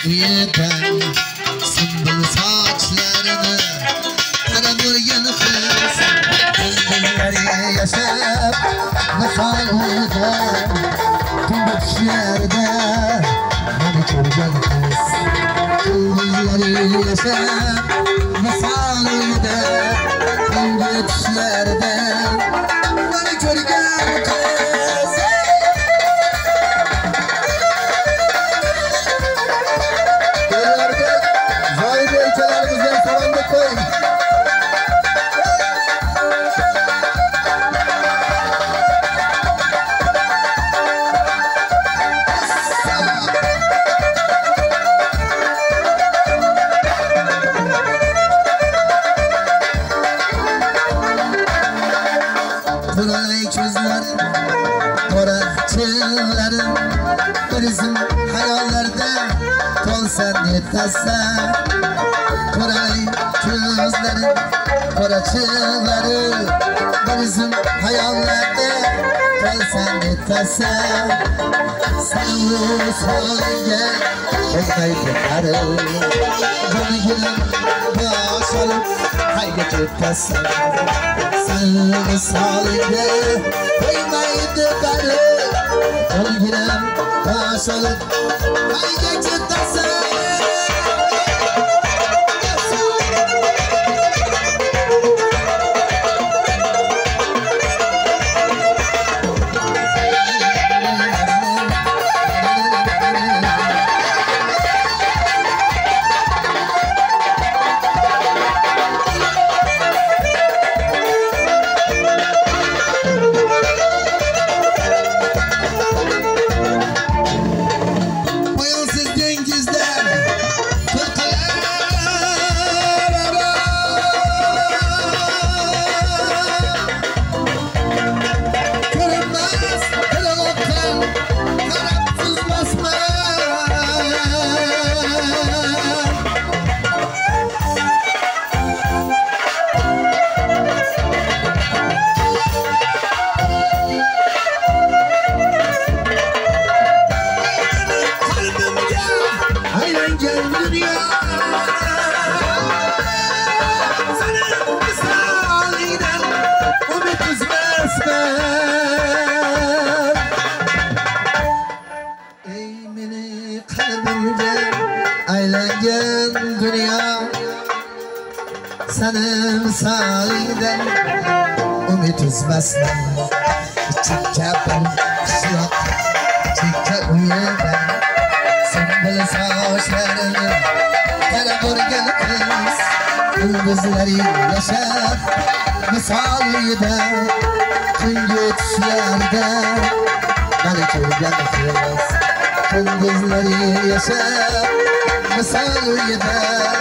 yetem Sümbül saçlarını Kara burgun kız Gündüzleri yaşar Masallıda Tüm düşlerde Beni körgen kız Gündüzleri yaşar Masallıda Tüm düşlerde Beni körgen kız Kulay gözlerin, kara çığların Bizim hayallarda Tolsan yetesen Kulay gözlerin, kara çığların Bizim hayallarda Tolsan yetesen Sarı sarıya Olmayı tutarım Bunu gülüm başarım Hayret yetesen Sarı sarıya Olmayı tutarım Bunu gülüm başarım Hayret yetesen Aylangan dünya Senin saliden Umut üzmezsen Çikke ben kışlak Çikke uyuyan Sümbül saçlarını Kara burgun kız Gündüzleri yaşar Misalide Tüngü düşlerde Beni körgen kız Gündüzleri yaşar Misalide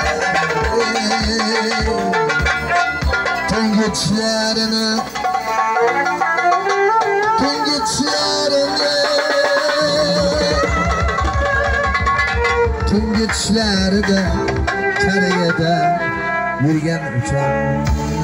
Tüngüçlerini Tüngüçlerde Kariyede Yürgen uçan